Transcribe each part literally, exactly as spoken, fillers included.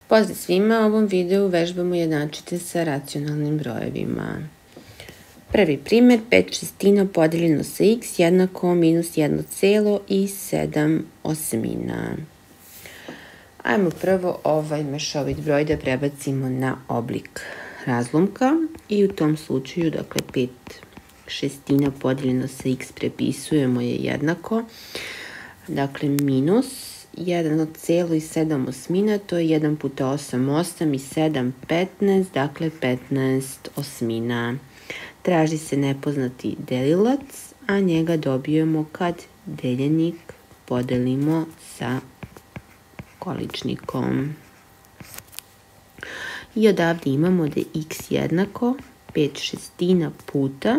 Pozdrav svima, u ovom videu vežbamo jednačite sa racionalnim brojevima. Prvi primjer, pet šestina podeljeno sa x jednako minus jedno celo i sedam osmina. Ajmo prvo ovaj mešovit broj da prebacimo na oblik razlomka i u tom slučaju, dakle, pet šestina podeljeno sa x prepisujemo je jednako, dakle, minus jedno celo i sedam osmina, to je jedan puta osam, osam i sedam, petnaest, dakle petnaest osmina. Traži se nepoznati delilac, a njega dobijemo kad deljenik podelimo sa količnikom. I odavde imamo da je x jednako pet šestina puta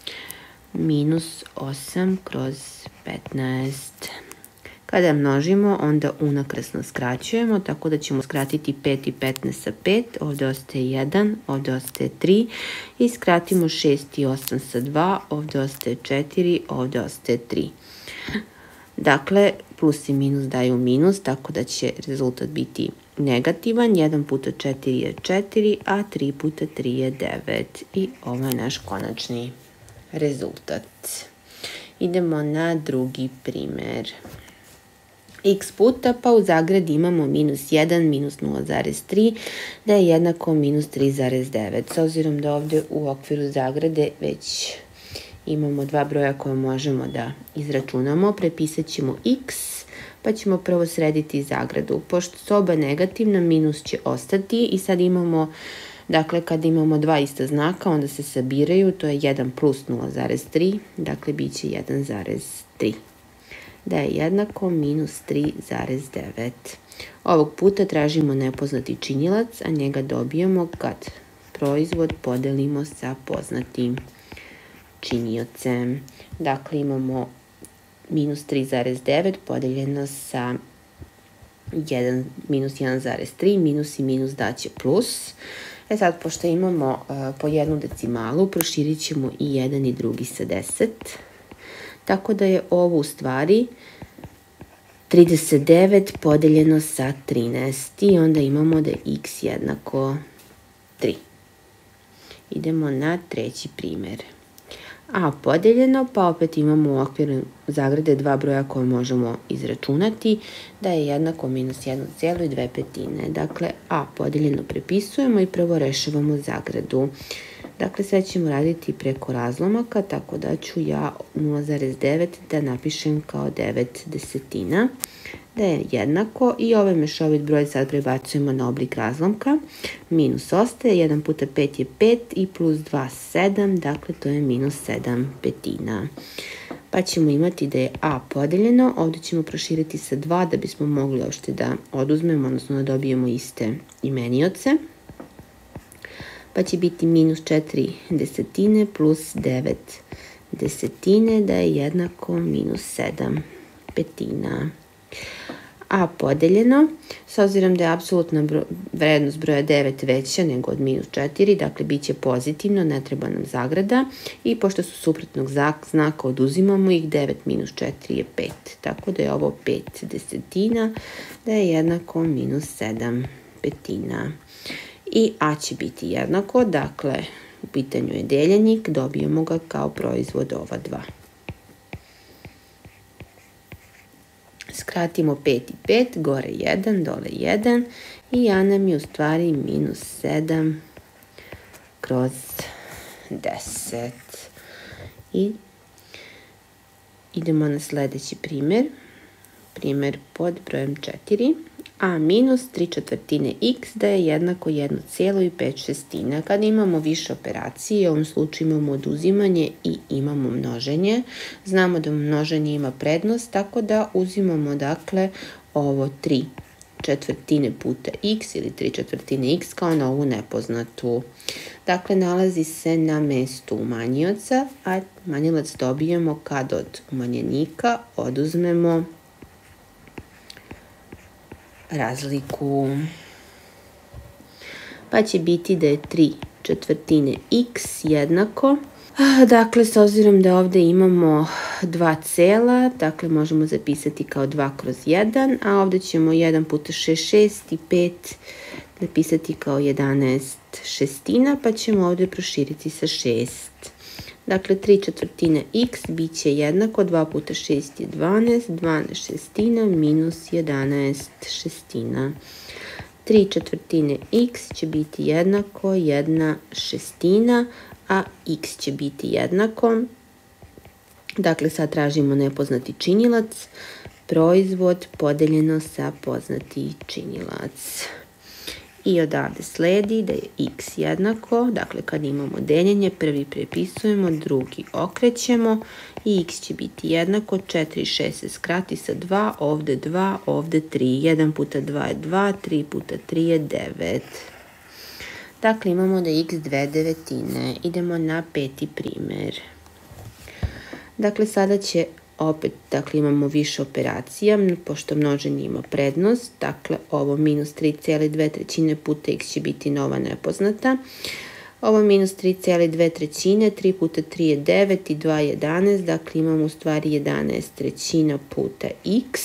minus osam kroz petnaest. Kada množimo, onda unakrasno skraćujemo, tako da ćemo skratiti pet i petnaest sa pet, ovdje ostaje jedan, ovdje ostaje tri, i skratimo šest i osam sa dva, ovdje ostaje četiri, ovdje ostaje tri. Dakle, plus i minus daju minus, tako da će rezultat biti negativan. jedan puta četiri je četiri, a tri puta tri je devet. I ovo je naš konačni rezultat. Idemo na drugi primjer. X puta, pa u zagradi imamo minus jedan, minus nula zarez tri, da je jednako minus tri zarez devet. S obzirom da ovdje u okviru zagrade već imamo dva broja koje možemo da izračunamo, prepisat ćemo x, pa ćemo prvo srediti zagradu. Pošto su oba negativna, minus će ostati i sad imamo, dakle, kad imamo dva ista znaka, onda se sabiraju, to je jedan plus nula zarez tri, dakle, bit će jedan zarez tri. Da je jednako minus tri zarez devet. Ovog puta tražimo nepoznati činilac, a njega dobijemo kad proizvod podelimo sa poznatim činiocem. Dakle, imamo minus tri zarez devet podeljeno sa jedan, minus jedan zarez tri, minus i minus daće plus. E sad, pošto imamo uh, po jednu decimalu, proširit ćemo i jedan i drugi sa deset. Tako da je ovo u stvari trideset devet podeljeno sa trinaest i onda imamo da je x jednako tri. Idemo na treći primjer. A podeljeno, pa opet imamo u okviru zagrade dva broja koje možemo izračunati, da je jednako minus jedno celo i dve petine. Dakle, a podeljeno prepisujemo i prvo rešavamo zagradu. Dakle, sad ćemo raditi preko razlomaka, tako da ću ja nula zarez devet da napišem kao devet desetina, da je jednako, i ovaj mešovit broj sad prebacujemo na oblik razlomka. Minus ostaje, jedan puta pet je pet i plus dva sedam, dakle to je minus sedam petina. Pa ćemo imati da je a podeljeno, ovdje ćemo proširiti sa dva da bismo mogli uopšte da oduzmemo, odnosno da dobijemo iste imenioce. Pa će biti minus četiri desetine plus devet desetine, da je jednako minus sedam petina. A podeljeno, s obzirom da je apsolutna vrednost broja devet veća nego od minus četiri, dakle bit će pozitivno, ne treba nam zagrada, i pošto su suprotnog znaka oduzimamo ih, devet minus četiri je pet, tako da je ovo pet desetina, da je jednako minus sedam petina. I a će biti jednako, dakle, u pitanju je deljenik, dobijemo ga kao proizvod ova dva. Skratimo pet i pet, gore jedan, dole jedan, i a nam je u stvari minus sedam kroz deset. I idemo na sljedeći primjer, primjer pod brojem četiri. A minus tri četvrtine x da je jednako jedno celo i pet šestina. Kada imamo više operacije, u ovom slučaju imamo oduzimanje i imamo množenje. Znamo da množenje ima prednost, tako da uzimamo, dakle, ovo tri četvrtine puta x ili tri četvrtine x kao na ovu nepoznatu. Dakle, nalazi se na mestu umanjioca, a umanjilac dobijemo kad od umanjenika oduzmemo razliku. Pa će biti da je tri četvrtine x jednako Dakle, s obzirom da ovde imamo dva cela, dakle možemo zapisati kao dva kroz jedan, a ovde ćemo jedan puta šest, šest i pet napisati kao jedanaest šestina, pa ćemo ovde proširiti sa šest. Dakle, tri četvrtine x bit će jednako, dva puta šest je dvanaest, dvanaest šestina minus jedanaest šestina. tri četvrtine x će biti jednako jedna šestina, a x će biti jednako. Dakle, sad tražimo nepoznati činilac, proizvod podeljeno sa poznati činilac. I odavde sledi da je x jednako, dakle kad imamo deljenje, prvi prepisujemo, drugi okrećemo i x će biti jednako, četiri i šest se skrati sa dva, ovde dva, ovde tri, jedan puta dva je dva, tri puta tri je devet. Dakle, imamo da je x dve devetine. Idemo na peti primer. Dakle, sada će opet, dakle, imamo više operacija, pošto množenje ima prednost, dakle, ovo minus tri zarez dve trećine puta x će biti nova nepoznata. Ovo minus tri zarez dve trećine, tri puta tri je devet i dva je jedanaest, dakle, imamo u stvari jedanaest trećina puta x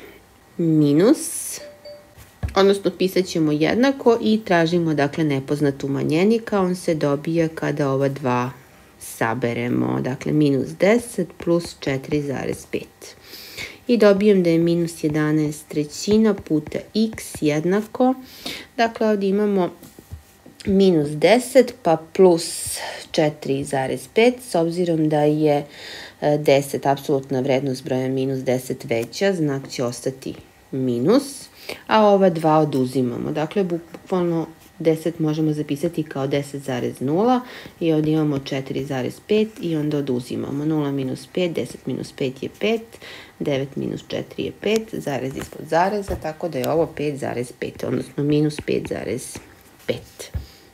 minus, odnosno pisat ćemo jednako i tražimo, dakle, nepoznat umanjenika, on se dobija kada ova dva saberemo, dakle minus deset plus četiri zarez pet. I dobijem da je minus jedanaest trećina puta x jednako, dakle ovdje imamo minus deset pa plus četiri zarez pet, s obzirom da je deset, apsolutna vrednost broja minus deset veća, znak će ostati minus, a ova dva oduzimamo. Dakle, bukvalno deset možemo zapisati kao deset zarez nula i ovdje imamo četiri zarez pet i onda oduzimamo. nula minus pet, deset minus pet je pet, devet minus četiri je pet, zarez ispod zareza, tako da je ovo pet zarez pet, odnosno minus pet zarez pet.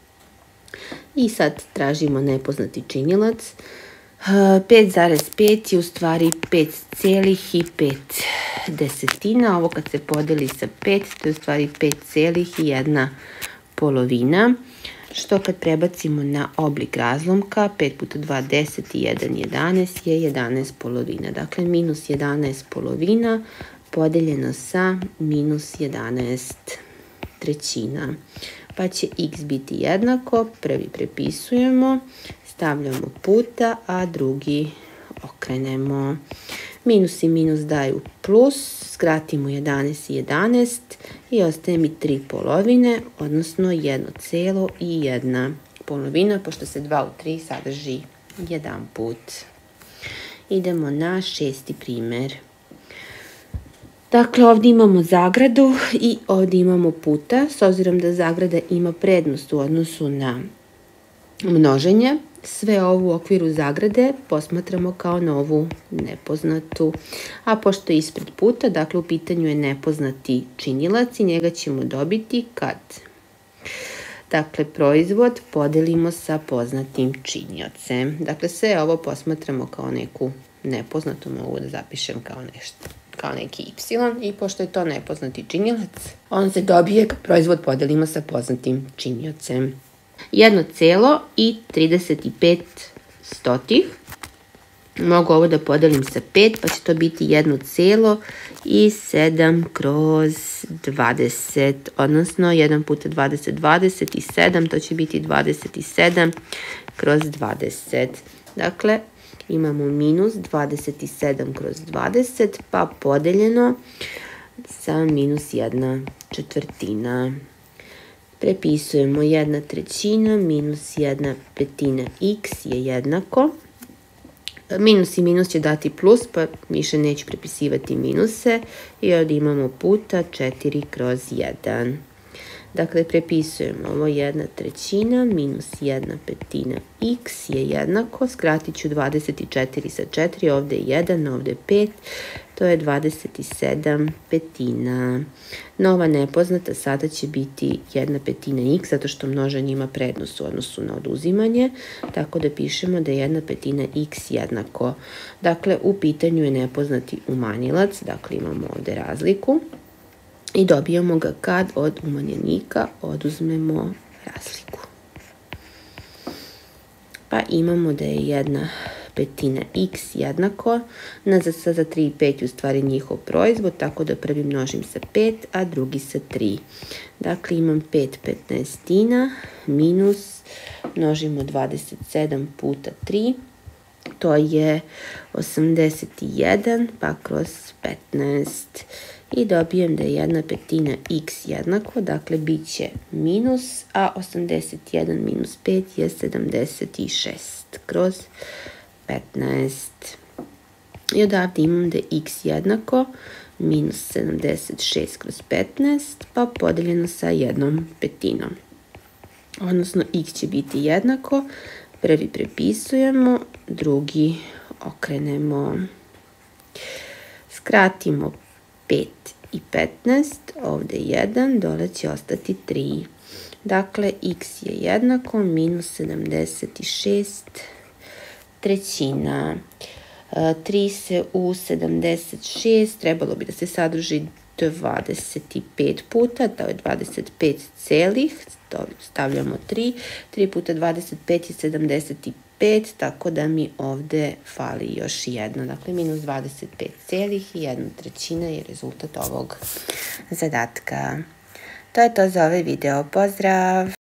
I sad tražimo nepoznati činilac. pet zarez pet je u stvari pet celih i pet desetina. Ovo kad se podeli sa pet, to je u stvari pet celih i jedna polovina, što kad prebacimo na oblik razlomka, pet puta dva deset i jedan jedanaest je jedanaest polovina. Dakle, minus jedanaest polovina podeljeno sa minus jedanaest trećina. Pa će x biti jednako, prvi prepisujemo, stavljamo puta, a drugi okrenemo. Minus i minus daju plus, skratimo jedanaest i jedanaest i ostaje mi tri polovine, odnosno jedno celo i jedna polovina, pošto se dva u tri sadrži jedan put. Idemo na šesti primer. Dakle, ovdje imamo zagradu i ovdje imamo puta, s obzirom da zagrada ima prednost u odnosu na množenje. Sve ovo u okviru zagrade posmatramo kao novu nepoznatu, a pošto je ispred puta, dakle u pitanju je nepoznati činilac i njega ćemo dobiti kad, dakle, proizvod podelimo sa poznatim činiocem. Dakle, sve ovo posmatramo kao neku nepoznatu, mogu da zapišem kao nešto, kao neki y, i pošto je to nepoznati činilac, on se dobije kad proizvod podelimo sa poznatim činiocem. Jedno celo i trideset pet stotih. Mogu ovo da podelim sa pet, pa će to biti jedno celo i sedam kroz dvadeset, odnosno jedan puta dvadeset, dvadeset i sedam, to će biti dvadeset sedam kroz dvadeset. Dakle, imamo minus dvadeset sedam kroz dvadeset, pa podeljeno sa minus jedna četvrtina. Prepisujemo jedna trećina minus jedna petina x je jednako. Minus i minus će dati plus, pa više neću prepisivati minuse. I ovdje imamo puta četiri kroz jedan. Dakle, prepisujemo ovo jedna trećina minus jedna petina x je jednako. Skratit ću dvadeset četiri sa četiri, ovdje je jedan, ovdje je pet. To je dvadeset sedam petina. Nova nepoznata sada će biti jedna petina x, zato što množenje ima prednost u odnosu na oduzimanje. Tako da pišemo da je jedna petina x jednako. Dakle, u pitanju je nepoznati umanjilac, dakle imamo ovdje razliku. I dobijamo ga kad od umanjenika oduzmemo razliku. Pa imamo da je jedna petina x jednako, n za s za tri i pet je u stvari njihov proizvod, tako da prvi množim sa pet, a drugi sa tri. Dakle, imam pet petnaestina minus, množimo dvadeset sedam puta tri, to je osamdeset jedan, pa kroz petnaest. I dobijem da je jedna petina x jednako, dakle, bit će minus, a osamdeset jedan minus pet je sedamdeset šest kroz petnaest. I odavde imam da je x jednako minus sedamdeset šest kroz petnaest, pa podeljeno sa jednom petinom. Odnosno, x će biti jednako, prvi prepisujemo, drugi okrenemo. Skratimo pet i petnaest, ovde jedan, dole će ostati tri. Dakle, x je jednako minus sedamdeset šest trećina. tri se u sedamdeset šest, trebalo bi da se sadrži dvadeset pet puta, to je dvadeset pet celih, stavljamo tri, tri puta dvadeset pet je sedamdeset pet, tako da mi ovde fali još jedno, dakle minus dvadeset pet celih i jedna trećina je rezultat ovog zadatka. To je to za ovaj video, pozdrav!